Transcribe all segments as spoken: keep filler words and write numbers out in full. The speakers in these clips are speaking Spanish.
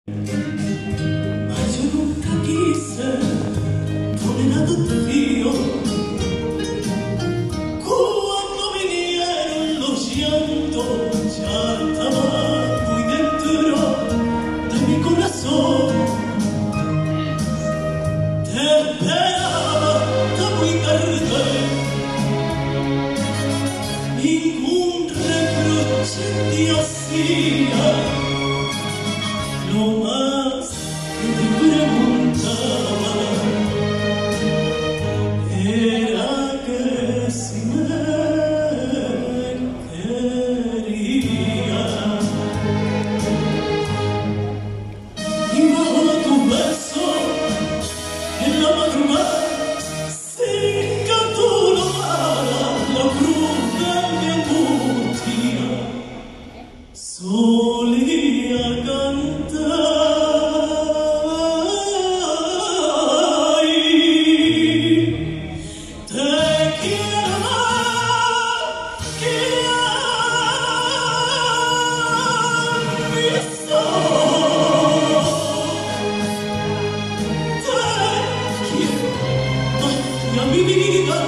Ma io nunca quise poner a Dios cuando vinieron los llantos, ya estaba muy dentro de mi corazón. Te esperaba hasta muy tarde, ningún reproche te hacía. Lo más que te preguntaba era que si me quería. Y bajo tu beso en la madrugada, sin que tú lo hagas, la cruz de mi angustia solía cantar. Mi vida,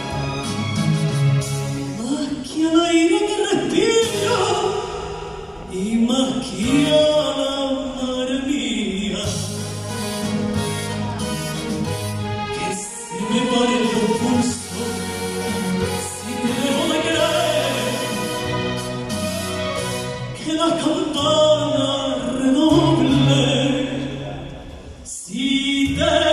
más que al aire que respiro y más que a la madre mía, que se me paren los pulsos si te dejo de querer, que la campana redoble si te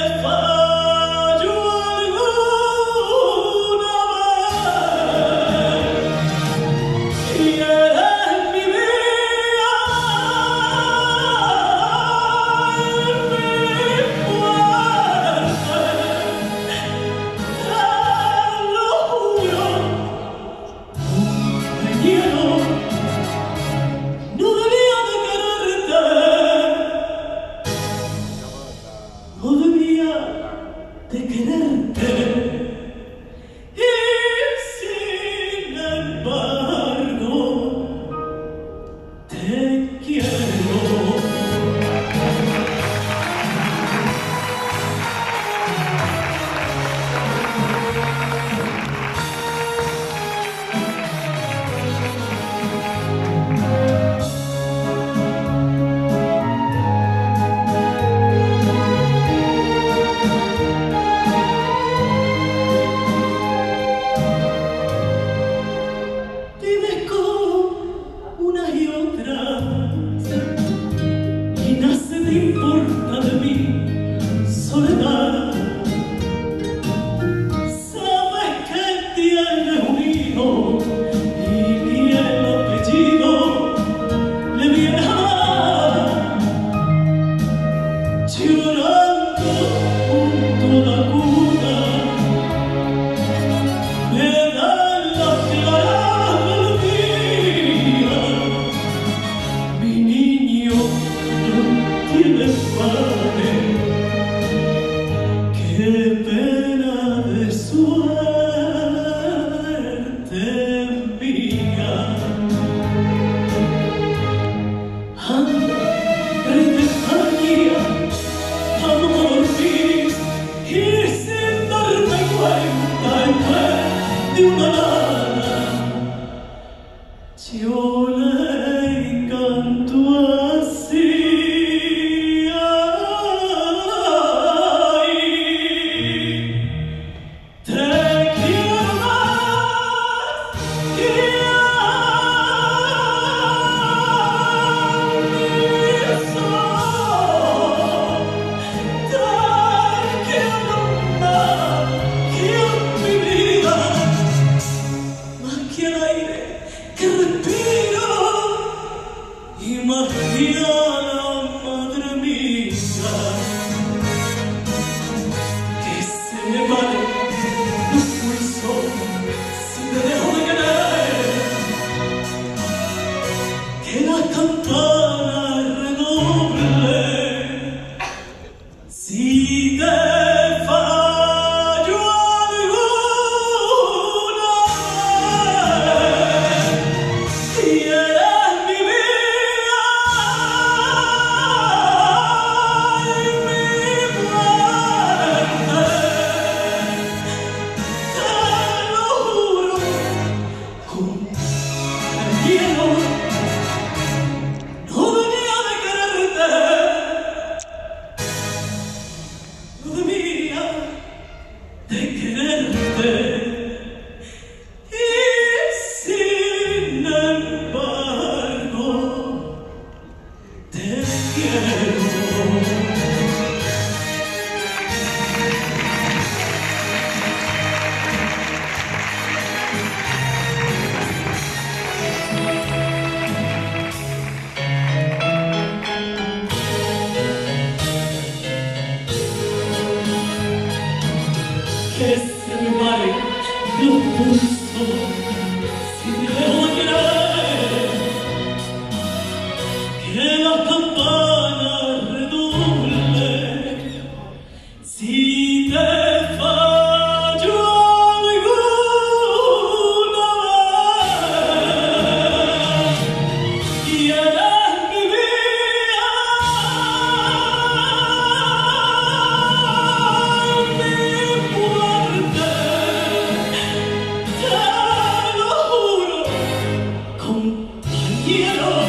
de quererte, y sin embargo te quiero. Importa de mí, soledad. Sabes que tienes un hijo y ni el apellido le viene a dar. Llorando junto a la cuna me dan las claras melodías. Mi niño tiene padre, qué pena de suerte mía. Anda, rey de España, vamos a dormir y sin darme cuenta en vez de una lana yo le canto así. Imagina la madre mía, que se me pare los pulsos si te dejo de querer, que la campana redoble si te fallo alguna vez. Y eres mi vida. cielo. Que se me vale los pulsos si te dejo querer, que las campanas redoblen si te fallo alguna vez y eres mi vida, mi muerte, te lo juro, compañero.